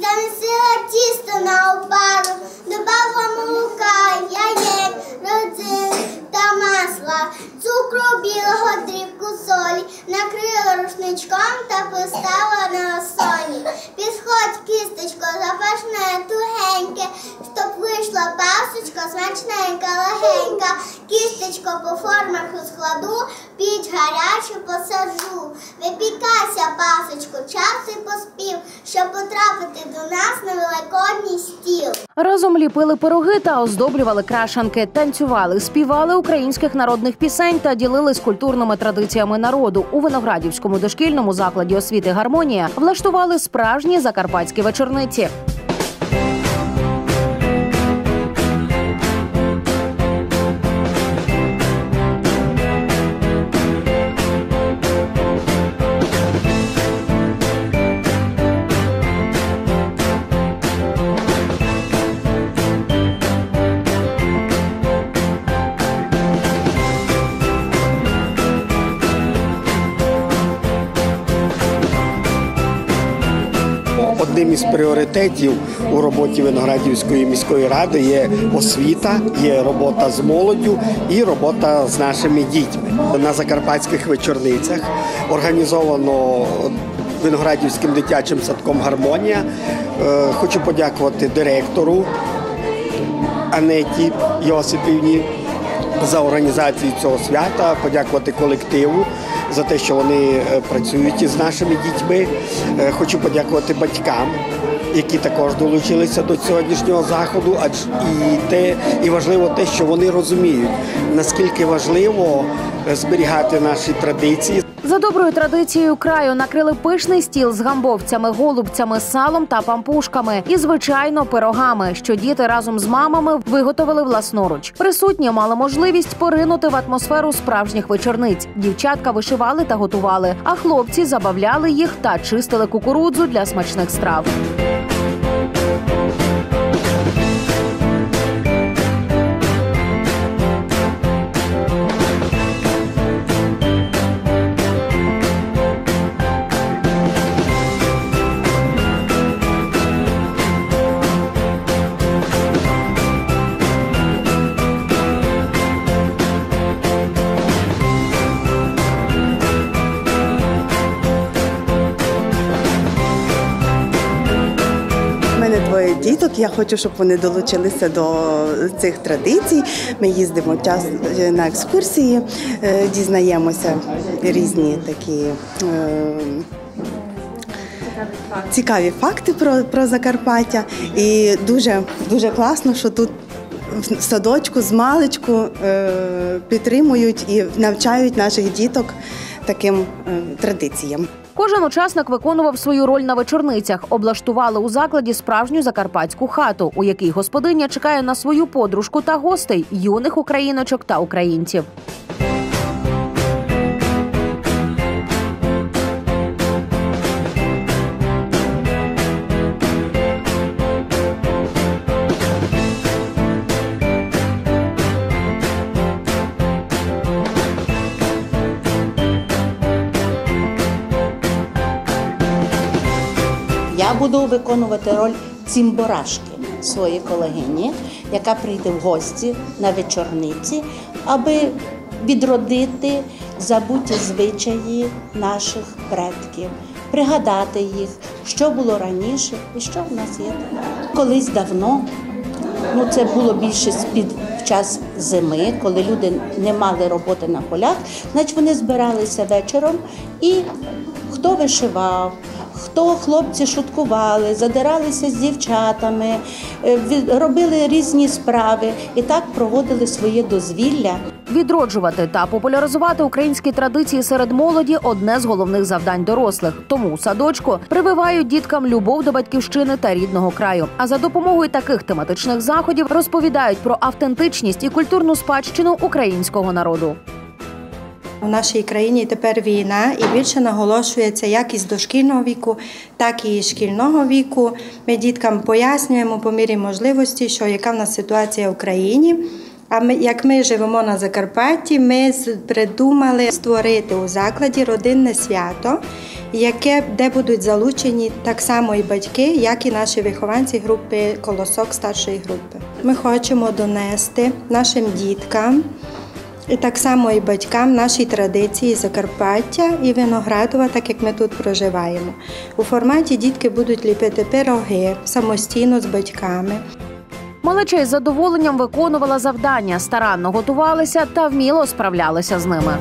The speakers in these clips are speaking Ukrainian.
замісила тісто на опару, добавила молока, яєць, родзин та масла, цукру, білого, дрібку солі, накрила рушничком та поставила на розсолі. Підходь, кісточко, запашне, тугеньке, щоб вийшла пасочка, смачненька, легенька. Кісточко по формах розкладу, піч гарячу посаджу. Випікайся, пасочку, час і поспів, щоб потрапити до нас на великодній стіл. Разом ліпили пироги та оздоблювали крашанки, танцювали, співали українських народних пісень та ділились культурними традиціями народу. У Виноградівському дошкільному закладі освіти «Гармонія» влаштували справжні закарпатські вечорниці. Одним із пріоритетів у роботі Виноградівської міської ради є освіта, є робота з молоддю і робота з нашими дітьми. На закарпатських вечорницях організовано Виноградівським дитячим садком «Гармонія». Хочу подякувати директору Анеті Йосипівні за організацію цього свята, подякувати колективу за те, що вони працюють із нашими дітьми. Хочу подякувати батькам, які також долучилися до сьогоднішнього заходу, і важливо те, що вони розуміють, наскільки важливо зберігати наші традиції. За доброю традицією краю накрили пишний стіл з гамбовцями, голубцями, салом та пампушками і, звичайно, пирогами, що діти разом з мамами виготовили власноруч. Присутні мали можливість поринути в атмосферу справжніх вечорниць. Дівчатка вишивали та готували, а хлопці забавляли їх та чистили кукурудзу для смачних страв. Двоє діток, я хочу, щоб вони долучилися до цих традицій. Ми їздимо на екскурсії, дізнаємося різні такі цікаві факти про Закарпаття. І дуже класно, що тут в садочку з маличку підтримують і навчають наших діток таким традиціям. Кожен учасник виконував свою роль на вечорницях. Облаштували у закладі справжню закарпатську хату, у якій господиня чекає на свою подружку та гостей – юних україночок та українців. Я буду виконувати роль цимборашки своєї колегині, яка прийде в гості на вечорниці, аби відродити забуті звичаї наших предків, пригадати їх, що було раніше і що в нас є тепер. Колись давно, це було більше в час зими, коли люди не мали роботи на полях, значить вони збиралися вечором і хто вишивав, хлопці шуткували, задиралися з дівчатами, робили різні справи і так проводили своє дозвілля. Відроджувати та популяризувати українські традиції серед молоді – одне з головних завдань дорослих. Тому у садочку прививають діткам любов до батьківщини та рідного краю. А за допомогою таких тематичних заходів розповідають про автентичність і культурну спадщину українського народу. У нашій країні тепер війна і більше наголошується як із дошкільного віку, так і шкільного віку. Ми діткам пояснюємо по мірі можливості, що яка в нас ситуація в країні, А як ми живемо на Закарпатті, ми придумали створити у закладі родинне свято, де будуть залучені так само і батьки, як і наші вихованці групи «Колосок» старшої групи. Ми хочемо донести нашим діткам і так само і батькам наші традиції Закарпаття і Виноградова, так як ми тут проживаємо. У форматі дітки будуть ліпити пироги самостійно з батьками. Малеча із задоволенням виконувала завдання, старанно готувалися та вміло справлялися з ними.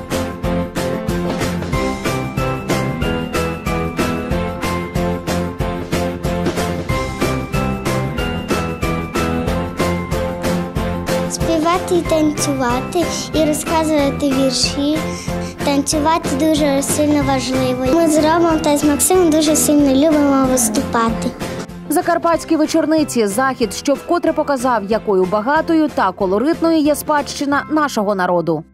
Співати і танцювати, і розказувати вірші. Танцювати дуже сильно важливо. Ми з Ромом та з Максимом дуже сильно любимо виступати. Закарпатські вечорниці – захід, що вкотре показав, якою багатою та колоритною є спадщина нашого народу.